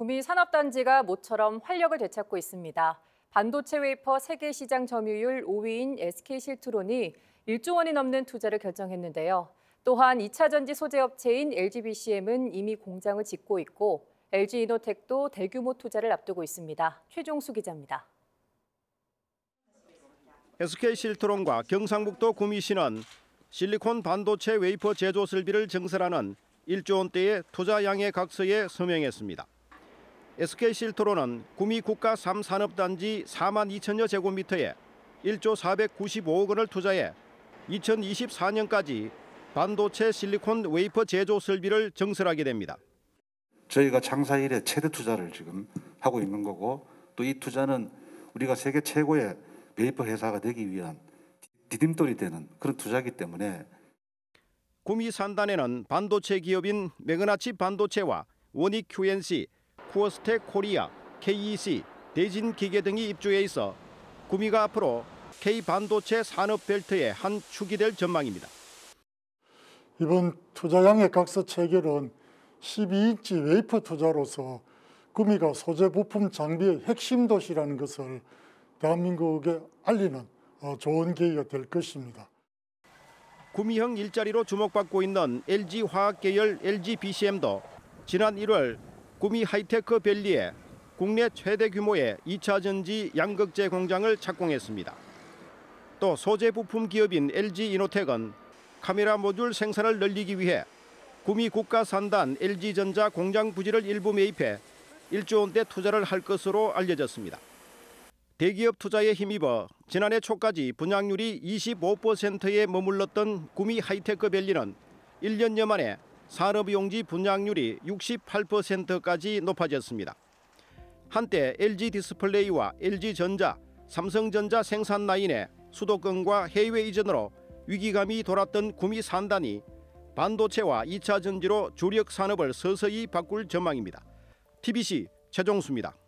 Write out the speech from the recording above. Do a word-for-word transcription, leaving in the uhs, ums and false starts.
구미 산업단지가 모처럼 활력을 되찾고 있습니다. 반도체 웨이퍼 세계 시장 점유율 오 위인 에스케이실트론이 일조 원이 넘는 투자를 결정했는데요. 또한 이 차 전지 소재 업체인 엘지비씨엠은 이미 공장을 짓고 있고 엘지이노텍도 대규모 투자를 앞두고 있습니다. 최종수 기자입니다. 에스케이실트론과 경상북도 구미시는 실리콘 반도체 웨이퍼 제조 설비를 증설하는 일조 원대의 투자 양해 각서에 서명했습니다. 에스케이실트론은 구미 국가 삼 산업단지 사만 이천여 제곱미터에 일조 사백구십오억 원을 투자해 이천이십사 년까지 반도체 실리콘 웨이퍼 제조 설비를 증설하게 됩니다. 저희가 창사 이래 최대 투자를 지금 하고 있는 거고, 또 이 투자는 우리가 세계 최고의 웨이퍼 회사가 되기 위한 디딤돌이 되는 그런 투자이기 때문에. 구미 산단에는 반도체 기업인 매그나칩 반도체와 원익 큐엔씨, 쿠어스텍 코리아, 케이이씨, 대진기계 등이 입주해 있어 구미가 앞으로 K반도체 산업벨트의 한 축이 될 전망입니다. 이번 투자양해 각서 체결은 십이 인치 웨이퍼 투자로서 구미가 소재 부품 장비의 핵심 도시라는 것을 대한민국에 알리는 좋은 계기가 될 것입니다. 구미형 일자리로 주목받고 있는 엘지화학 계열 엘지비씨엠도 지난 일월 구미 하이테크 밸리에 국내 최대 규모의 이 차 전지 양극재 공장을 착공했습니다. 또 소재 부품 기업인 엘지이노텍은 카메라 모듈 생산을 늘리기 위해 구미 국가산단 엘지전자 공장 부지를 일부 매입해 일조 원대 투자를 할 것으로 알려졌습니다. 대기업 투자에 힘입어 지난해 초까지 분양률이 이십오 퍼센트에 머물렀던 구미 하이테크 밸리는 일 년여 만에 산업용지 분양률이 육십팔 퍼센트까지 높아졌습니다. 한때 엘지디스플레이와 엘지전자, 삼성전자 생산 라인의 수도권과 해외 이전으로 위기감이 돌았던 구미 산단이 반도체와 이 차 전지로 주력 산업을 서서히 바꿀 전망입니다. 티비씨 최종수입니다.